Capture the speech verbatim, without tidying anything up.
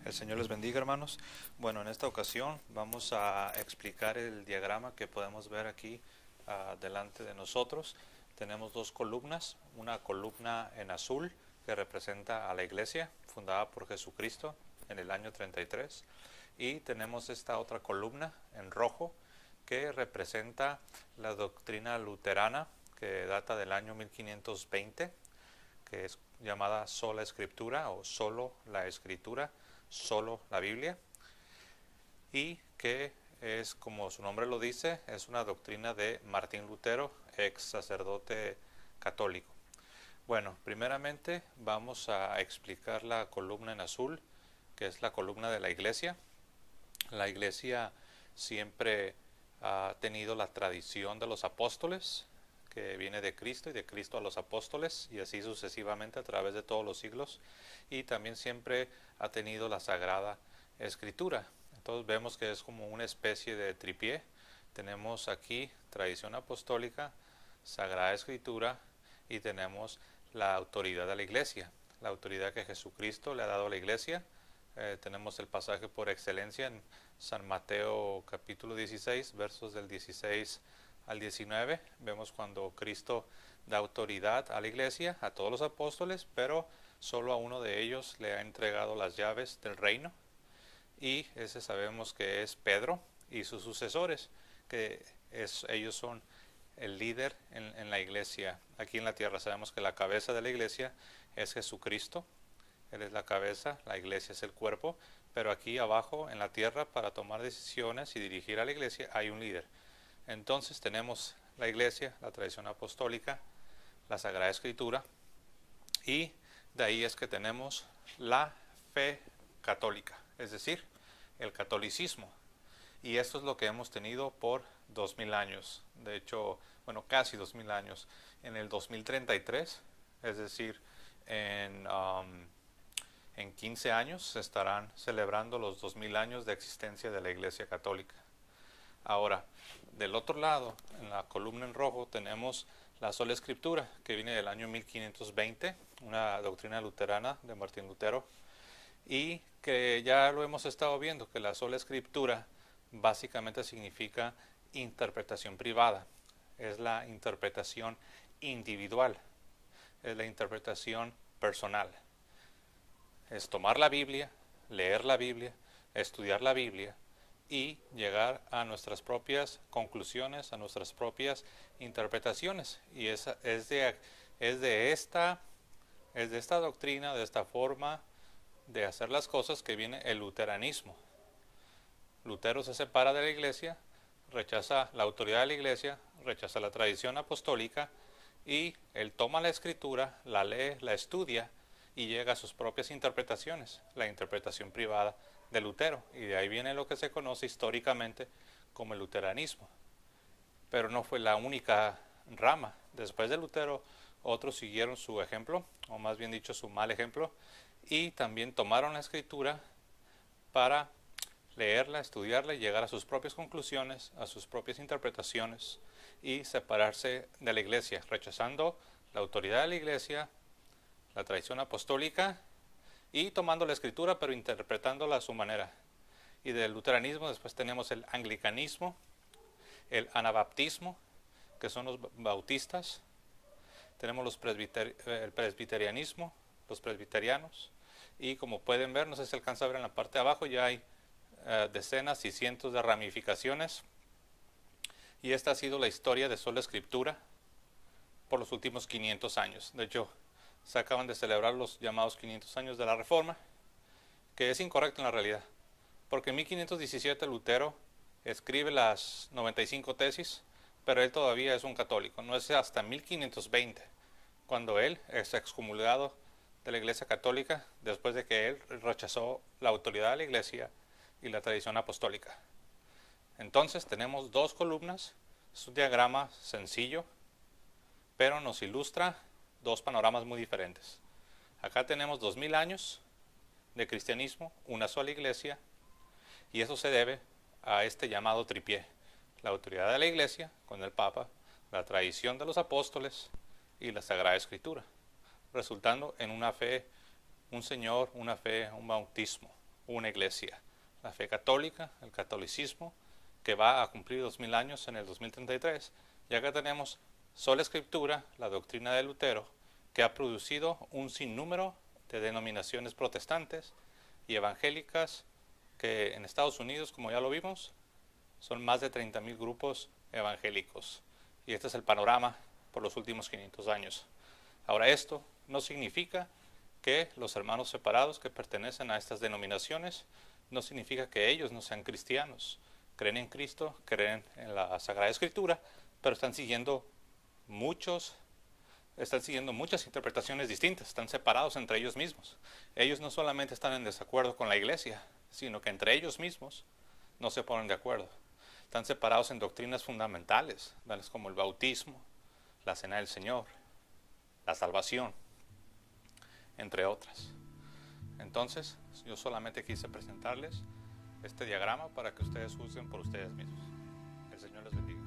El Señor les bendiga, hermanos. Bueno, en esta ocasión vamos a explicar el diagrama que podemos ver aquí uh, delante de nosotros. Tenemos dos columnas, una columna en azul que representa a la iglesia fundada por Jesucristo en el año treinta y tres, y tenemos esta otra columna en rojo que representa la doctrina luterana que data del año mil quinientos veinte, que es llamada sola escritura o solo la escritura, solo la Biblia, y que es, como su nombre lo dice, es una doctrina de Martín Lutero, ex sacerdote católico. Bueno, primeramente vamos a explicar la columna en azul, que es la columna de la iglesia. La iglesia siempre ha tenido la tradición de los apóstoles, que viene de Cristo y de Cristo a los apóstoles, y así sucesivamente a través de todos los siglos, y también siempre ha tenido la Sagrada Escritura. Entonces vemos que es como una especie de tripié. Tenemos aquí tradición apostólica, Sagrada Escritura, y tenemos la autoridad de la iglesia, la autoridad que Jesucristo le ha dado a la iglesia. Eh, tenemos el pasaje por excelencia en San Mateo capítulo dieciséis, versos del dieciséis al diecinueve. Vemos cuando Cristo da autoridad a la iglesia, a todos los apóstoles, pero solo a uno de ellos le ha entregado las llaves del reino, y ese sabemos que es Pedro y sus sucesores, que es, ellos son el líder en, en la iglesia aquí en la tierra. Sabemos que la cabeza de la iglesia es Jesucristo. Él es la cabeza, la iglesia es el cuerpo, pero aquí abajo en la tierra, para tomar decisiones y dirigir a la iglesia, hay un líder. Entonces tenemos la iglesia, la tradición apostólica, la Sagrada Escritura, y de ahí es que tenemos la fe católica, es decir, el catolicismo. Y esto es lo que hemos tenido por dos mil años, de hecho, bueno, casi dos mil años. En el dos mil treinta y tres, es decir, en, um, en quince años se estarán celebrando los dos mil años de existencia de la Iglesia Católica. Ahora, del otro lado, en la columna en rojo, tenemos la sola escritura, que viene del año mil quinientos veinte, una doctrina luterana de Martín Lutero, y que ya lo hemos estado viendo, que la sola escritura básicamente significa interpretación privada, es la interpretación individual, es la interpretación personal. Es tomar la Biblia, leer la Biblia, estudiar la Biblia y llegar a nuestras propias conclusiones, a nuestras propias interpretaciones. Y esa, es, de, es, de esta, es de esta doctrina, de esta forma de hacer las cosas que viene el luteranismo. Lutero se separa de la iglesia, rechaza la autoridad de la iglesia, rechaza la tradición apostólica, y él toma la escritura, la lee, la estudia y llega a sus propias interpretaciones, la interpretación privada de Lutero, y de ahí viene lo que se conoce históricamente como el luteranismo. Pero no fue la única rama. Después de Lutero, otros siguieron su ejemplo, o más bien dicho su mal ejemplo, y también tomaron la escritura para leerla, estudiarla y llegar a sus propias conclusiones, a sus propias interpretaciones, y separarse de la iglesia, rechazando la autoridad de la iglesia, la tradición apostólica, y tomando la escritura pero interpretándola a su manera. Y del luteranismo después tenemos el anglicanismo, el anabaptismo, que son los bautistas, tenemos los presbiter el presbiterianismo, los presbiterianos, y como pueden ver, no sé si se alcanza a ver en la parte de abajo, ya hay uh, decenas y cientos de ramificaciones, y esta ha sido la historia de sola escritura por los últimos quinientos años. De hecho, se acaban de celebrar los llamados quinientos años de la Reforma, que es incorrecto en la realidad, porque en mil quinientos diecisiete Lutero escribe las noventa y cinco tesis, pero él todavía es un católico. No es hasta mil quinientos veinte cuando él es excomulgado de la Iglesia Católica, después de que él rechazó la autoridad de la Iglesia y la tradición apostólica. Entonces tenemos dos columnas, es un diagrama sencillo, pero nos ilustra dos panoramas muy diferentes. Acá tenemos dos mil años de cristianismo, una sola iglesia, y eso se debe a este llamado tripié: la autoridad de la iglesia con el Papa, la tradición de los apóstoles y la Sagrada Escritura, resultando en una fe, un Señor, una fe, un bautismo, una iglesia. La fe católica, el catolicismo, que va a cumplir dos mil años en el dos mil treinta y tres. Y acá tenemos sola escritura, la doctrina de Lutero, que ha producido un sinnúmero de denominaciones protestantes y evangélicas, que en Estados Unidos, como ya lo vimos, son más de treinta mil grupos evangélicos. Y este es el panorama por los últimos quinientos años. Ahora, esto no significa que los hermanos separados que pertenecen a estas denominaciones, no significa que ellos no sean cristianos. Creen en Cristo, creen en la Sagrada Escritura, pero están siguiendo muchos, están siguiendo muchas interpretaciones distintas, están separados entre ellos mismos. Ellos no solamente están en desacuerdo con la iglesia, sino que entre ellos mismos no se ponen de acuerdo. Están separados en doctrinas fundamentales, tales como el bautismo, la cena del Señor, la salvación, entre otras. Entonces, yo solamente quise presentarles este diagrama para que ustedes juzguen por ustedes mismos. El Señor les bendiga.